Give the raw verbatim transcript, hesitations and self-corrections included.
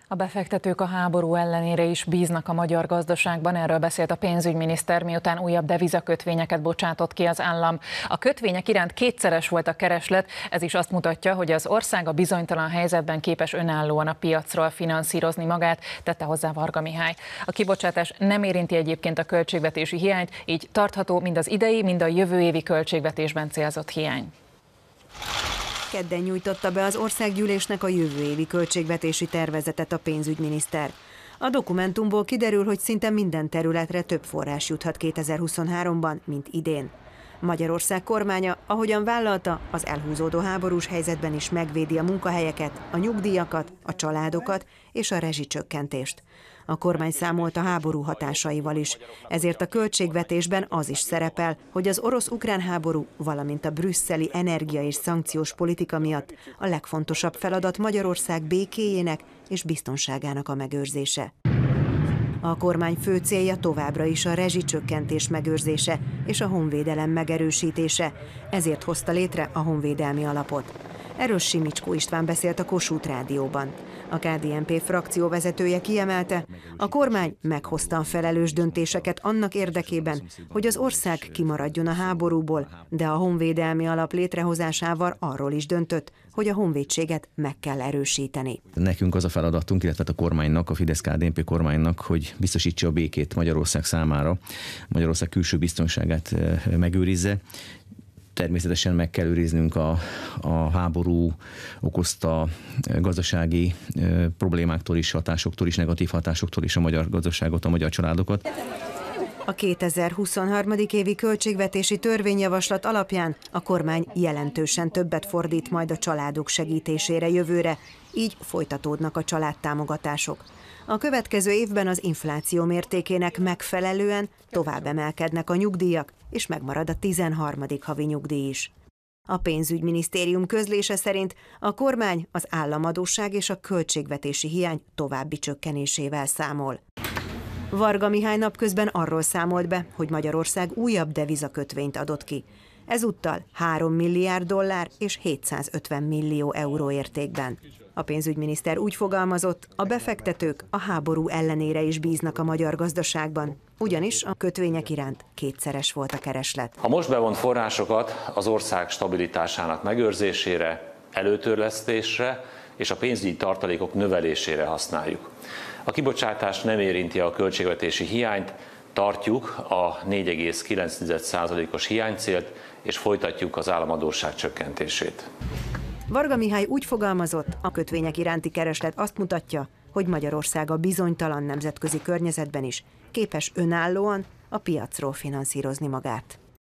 A befektetők a háború ellenére is bíznak a magyar gazdaságban, erről beszélt a pénzügyminiszter, miután újabb devizakötvényeket bocsátott ki az állam. A kötvények iránt kétszeres volt a kereslet, ez is azt mutatja, hogy az ország a bizonytalan helyzetben képes önállóan a piacról finanszírozni magát, tette hozzá Varga Mihály. A kibocsátás nem érinti egyébként a költségvetési hiányt, így tartható mind az idei, mind a jövő évi költségvetésben célzott hiány. Kedden nyújtotta be az országgyűlésnek a jövő évi költségvetési tervezetet a pénzügyminiszter. A dokumentumból kiderül, hogy szinte minden területre több forrás juthat kétezer-huszonháromban, mint idén. Magyarország kormánya, ahogyan vállalta, az elhúzódó háborús helyzetben is megvédi a munkahelyeket, a nyugdíjakat, a családokat és a rezsicsökkentést. A kormány számolt a háború hatásaival is, ezért a költségvetésben az is szerepel, hogy az orosz-ukrán háború, valamint a brüsszeli energia- és szankciós politika miatt a legfontosabb feladat Magyarország békéjének és biztonságának a megőrzése. A kormány fő célja továbbra is a rezsicsökkentés megőrzése és a honvédelem megerősítése, ezért hozta létre a honvédelmi alapot. Erről Simicskó István beszélt a Kossuth Rádióban. A ká dé en pé frakcióvezetője kiemelte, a kormány meghozta a felelős döntéseket annak érdekében, hogy az ország kimaradjon a háborúból, de a honvédelmi alap létrehozásával arról is döntött, hogy a honvédséget meg kell erősíteni. Nekünk az a feladatunk, illetve a kormánynak, a Fidesz-ká dé en pé kormánynak, hogy biztosítsa a békét Magyarország számára, Magyarország külső biztonságát megőrizze. Természetesen meg kell őriznünk a, a háború okozta gazdasági e, problémáktól is, hatásoktól is, negatív hatásoktól is a magyar gazdaságot, a magyar családokat. A kétezer-huszonhárom. évi költségvetési törvényjavaslat alapján a kormány jelentősen többet fordít majd a családok segítésére jövőre, így folytatódnak a családtámogatások. A következő évben az infláció mértékének megfelelően tovább emelkednek a nyugdíjak, és megmarad a tizenharmadik havi nyugdíj is. A pénzügyminisztérium közlése szerint a kormány az államadósság és a költségvetési hiány további csökkenésével számol. Varga Mihály napközben arról számolt be, hogy Magyarország újabb devizakötvényt adott ki. Ezúttal három milliárd dollár és hétszázötven millió euró értékben. A pénzügyminiszter úgy fogalmazott, a befektetők a háború ellenére is bíznak a magyar gazdaságban, ugyanis a kötvények iránt kétszeres volt a kereslet. A most bevont forrásokat az ország stabilitásának megőrzésére, előtörlesztésre és a pénzügyi tartalékok növelésére használjuk. A kibocsátás nem érinti a költségvetési hiányt, tartjuk a négy egész kilenc százalékos hiánycélt, és folytatjuk az államadósság csökkentését. Varga Mihály úgy fogalmazott, a kötvények iránti kereslet azt mutatja, hogy Magyarország a bizonytalan nemzetközi környezetben is képes önállóan a piacról finanszírozni magát.